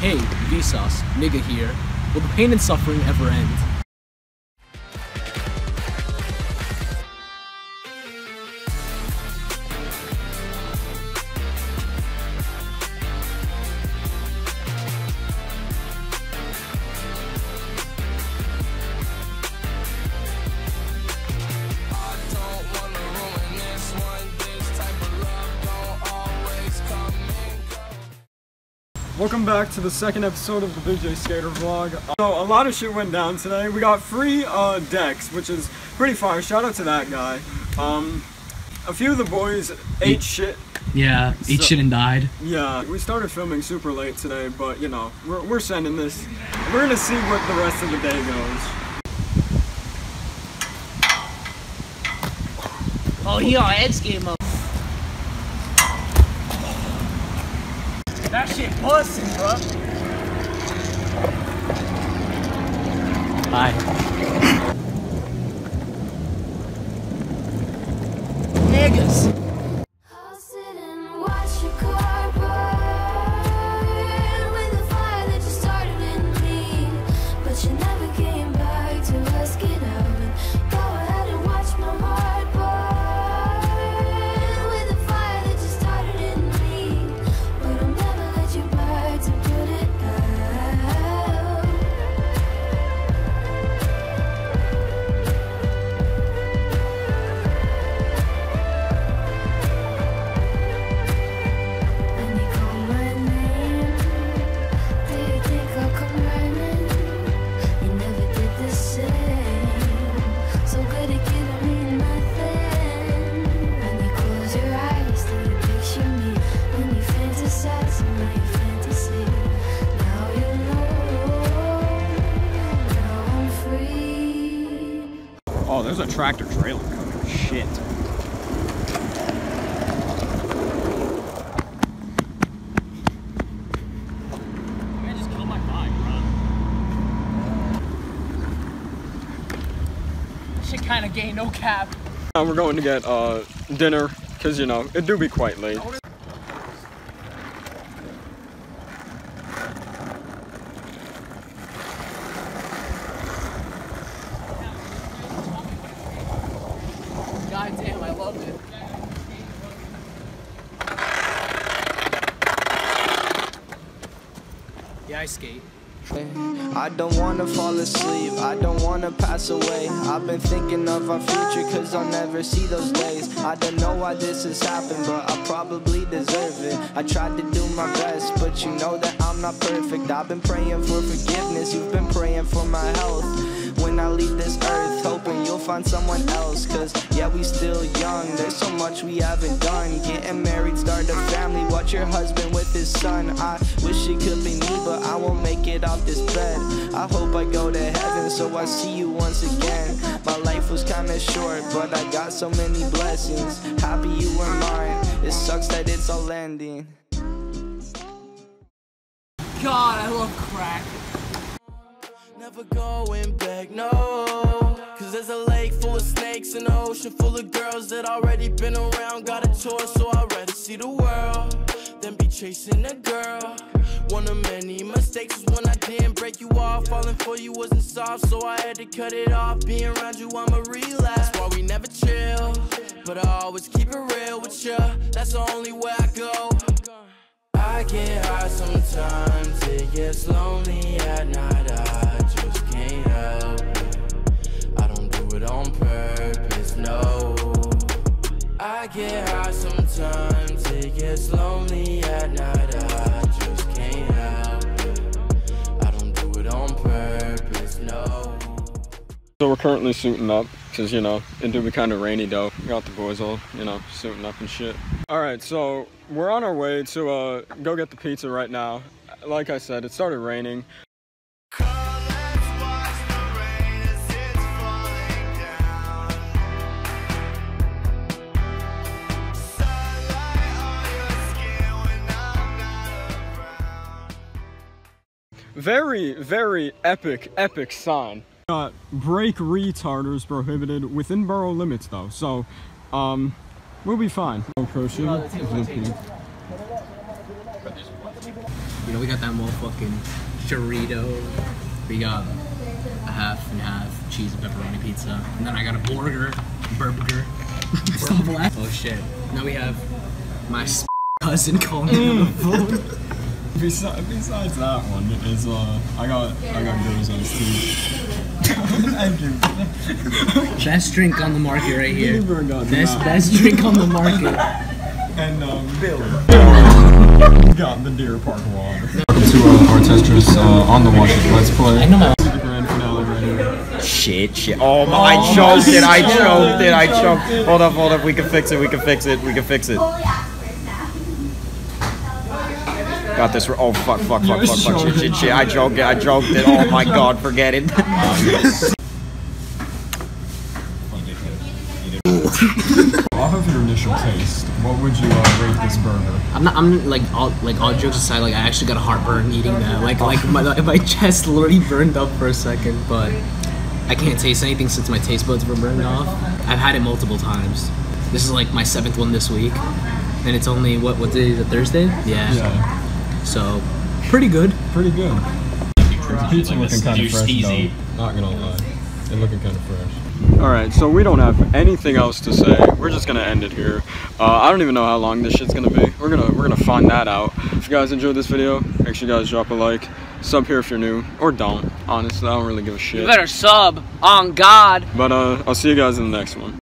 Hey, Vsauce, nigga here. Will the pain and suffering ever end? Welcome back to the second episode of the Big J Skater vlog. So a lot of shit went down today. We got free decks, which is pretty fire. Shout out to that guy. A few of the boys ate shit. Yeah, ate shit and died. Yeah, we started filming super late today, but you know, we're sending this. We're gonna see what the rest of the day goes. Oh, he on Ed's game up. That shit bustin', bro. Bye. Niggas. I'll sit and watch your car burn with the fire that you started in me, but you never came back to ask it out. Go ahead and watch my heart burn with the fire that you started in me, but I'll never let you back to put it out. When you call my name, do you think I'll come running? You never did the same. So good at giving me nothing. When you close your eyes, do you picture me? When you fantasize in my fantasy, now you know. Now I'm free. Oh, there's a tractor trailer coming. Shit. I just killed my bike, bro. Shit kinda gay, no cap. Now we're going to get dinner, cause you know, it do be quite late. God damn, I loved it. Yeah, I skate. I don't wanna fall asleep, I don't wanna pass away. I've been thinking of our future cause I'll never see those days. I don't know why this has happened, but I probably deserve it. I tried to do my best, but you know that I'm not perfect. I've been praying for forgiveness, you've been praying for my health. When I leave this earth, hoping you'll find someone else, cause yeah, we still young, there's so much we haven't done. Getting married, start a family, watch your husband with his son. I wish it could be me, but I won't make it off this bed. I hope I go to heaven, so I see you once again. My life was kinda short, but I got so many blessings. Happy you were mine, it sucks that it's all ending. God, I love crack. Never going back, no. Cause there's a lake full of snakes and an ocean full of girls that already been around. Got a tour, so I'd rather see the world than be chasing a girl. One of many mistakes was when I didn't break you off. Falling for you wasn't soft, so I had to cut it off. Being around you, I'm a relapse. That's why we never chill, but I always keep it real with you. That's the only way I go. I get high sometimes, it gets lonely at night. I just can't help it. I don't do it on purpose, no. I get high sometimes, it gets lonely at night. I just can't help it. I don't do it on purpose, no. So we're currently suiting up, cause you know, it do be kinda rainy though. We got the boys all, you know, suiting up and shit. Alright, so we're on our way to go get the pizza right now. Like I said, it started raining. Very, very epic sign. Brake retarders prohibited within borough limits though, so we'll be fine. You know, we got that motherfucking Dorito. We got a half and half cheese and pepperoni pizza. And then I got a burger. Stop laughing. Oh shit. Now we have my cousin calling me on the phone. Besides that one is I got Gozos too. Thank you. Best drink on the market right here. Best drink on the market. And Bill got the Deer Park water. Welcome to our Tetris on the watch Let's Play. I know my The grand finale right here. Shit. Oh my, I choked it. Hold up. We can fix it. Got this. Oh, fuck. Shit. I choked it. Oh my god, forget it. Off of your initial taste, what would you rate this burger? I'm like all jokes aside, like I actually got a heartburn eating that. Like my chest literally burned up for a second, but I can't taste anything since my taste buds were burned off. I've had it multiple times. This is like my 7th one this week, and it's only what day is it? Thursday? Yeah. So pretty good. The pizza looking kind of fresh though. Not gonna lie, it's looking kind of fresh. Alright, so we don't have anything else to say. We're just gonna end it here. I don't even know how long this shit's gonna be. We're gonna find that out. If you guys enjoyed this video, make sure you guys drop a like. Sub here if you're new, or don't. Honestly, I don't really give a shit. You better sub on God. But I'll see you guys in the next one.